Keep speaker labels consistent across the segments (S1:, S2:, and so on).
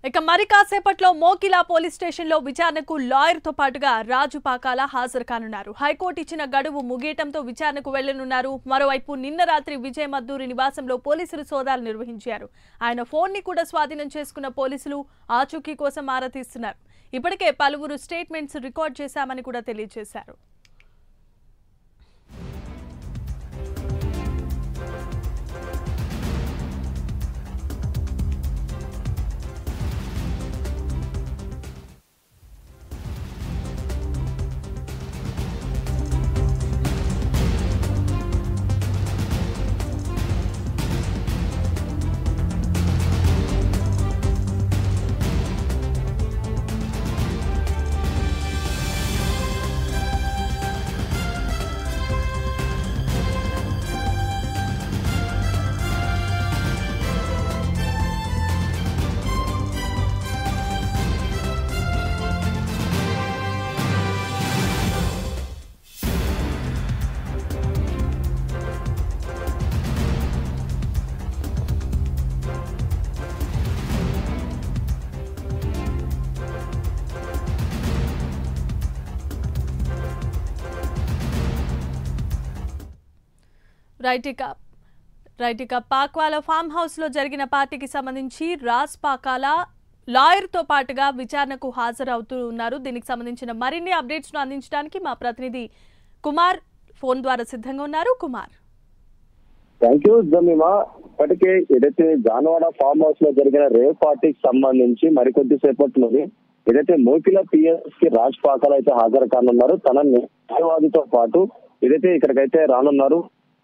S1: ఇక మరి కాసేపట్లో మోకిలా పోలీస్ స్టేషన్లో విచారణకు లాయర్తో పాటుగా రాజు పాకాల హాజరు కానున్నారు. హైకోర్టు ఇచ్చిన గడువు ముగియటంతో విచారణకు వెళ్లనున్నారు. మరోవైపు నిన్న రాత్రి విజయ్ మద్దూరి నివాసంలో పోలీసులు సోదాలు నిర్వహించారు. ఆయన ఫోన్ ని కూడా స్వాధీనం చేసుకున్న పోలీసులు ఆచూకీ కోసం ఆరా తీస్తున్నారు. ఇప్పటికే పలువురు స్టేట్మెంట్స్ రికార్డ్ చేశామని కూడా తెలియజేశారు. రైట్ ఇక పాక్వాల ఫామ్ హౌస్ లో జరిగిన పార్టీకి సంబంధించి రాజ్ పాకాల లాయర్ తో పాటుగా విచారణకు హాజరవుతూ ఉన్నారు. దీనికి సంబంధించిన మరిన్ని అప్డేట్స్ ను అందించడానికి మా ప్రతినిధి కుమార్ ఫోన్ ద్వారా సిద్ధంగా ఉన్నారు. Kumar,
S2: thank you Jemimah. ఇప్పటికే ఏదైతే జానవాడ ఫామ్ హౌస్ లో జరిగిన రేవ్ పార్టీకి సంబంధించి మరికొద్ది సేపట్లోని ఏదైతే మోకిలా పిఎస్ కి రాజ్ పాకాల అయితే హాజరు కానున్నారు. తన న్యాయవాదితో పాటు ఏదైతే ఇక్కడికైతే రానున్నారు.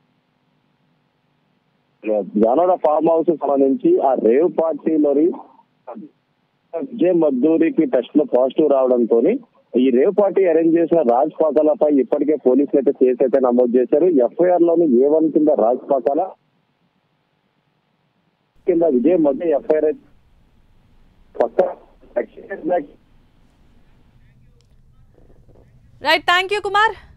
S2: జానవాడ ఫామ్ హౌస్ సంబంధించి ఆ రేవ్ పార్టీలోని విజయ్ మద్దూరికి టెస్ట్ లో పాజిటివ్ రావడంతో ఈ రేవ్ పార్టీ అరేంజ్ చేసిన రాజ్ పాకాలపై ఇప్పటికే పోలీసులు అయితే కేసు అయితే నమోదు చేశారు. ఎఫ్ఐఆర్ లోని A1 కింద రాజ్ పాకాల కింద Vijay Madduri FIR
S1: right, thank you Kumar.